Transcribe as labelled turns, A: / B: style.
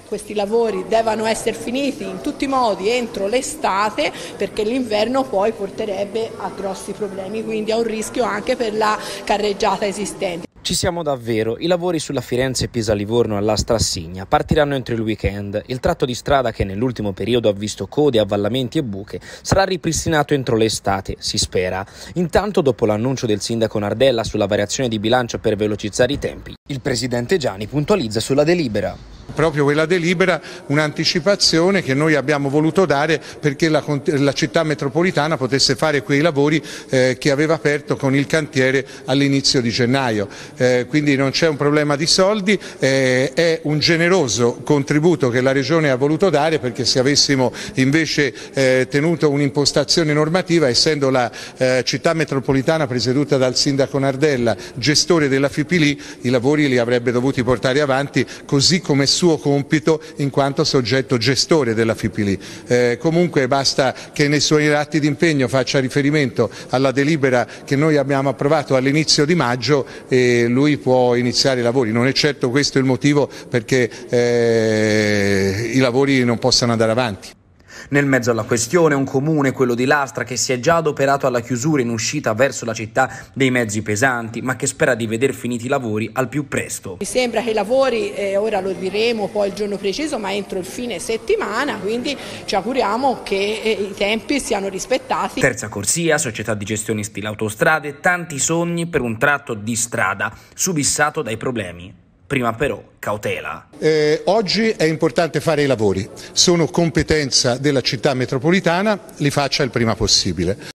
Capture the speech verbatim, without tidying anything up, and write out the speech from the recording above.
A: questi lavori devono essere finiti in tutti i modi entro l'estate, perché l'inverno poi porterebbe a grossi problemi, quindi a un rischio anche per la carreggiata esistente.
B: Ci siamo davvero, i lavori sulla Firenze-Pisa-Livorno alla Strassigna partiranno entro il weekend. Il tratto di strada che nell'ultimo periodo ha visto code, avvallamenti e buche sarà ripristinato entro l'estate, si spera. Intanto, dopo l'annuncio del sindaco Nardella sulla variazione di bilancio per velocizzare i tempi, il presidente Giani puntualizza sulla delibera.
C: Proprio quella delibera, un'anticipazione che noi abbiamo voluto dare perché la, la città metropolitana potesse fare quei lavori eh, che aveva aperto con il cantiere all'inizio di gennaio. Eh, quindi non c'è un problema di soldi, eh, è un generoso contributo che la Regione ha voluto dare, perché se avessimo invece eh, tenuto un'impostazione normativa, essendo la eh, città metropolitana presieduta dal sindaco Nardella, gestore della F I P L I, i lavori li avrebbe dovuti portare avanti così come suo compito in quanto soggetto gestore della F I P L I. Eh, comunque basta che nei suoi atti di impegno faccia riferimento alla delibera che noi abbiamo approvato all'inizio di maggio e lui può iniziare i lavori. Non è certo questo il motivo perché eh, i lavori non possano andare avanti.
B: Nel mezzo alla questione un comune, quello di Lastra, che si è già adoperato alla chiusura in uscita verso la città dei mezzi pesanti, ma che spera di veder finiti i lavori al più presto.
A: Mi sembra che i lavori, eh, ora lo diremo poi il giorno preciso, ma entro il fine settimana, quindi ci auguriamo che eh, i tempi siano rispettati.
B: Terza corsia, società di gestione stile autostrade, tanti sogni per un tratto di strada subissato dai problemi. Prima però cautela.
C: Eh, oggi è importante fare i lavori, sono competenza della città metropolitana, li faccia il prima possibile.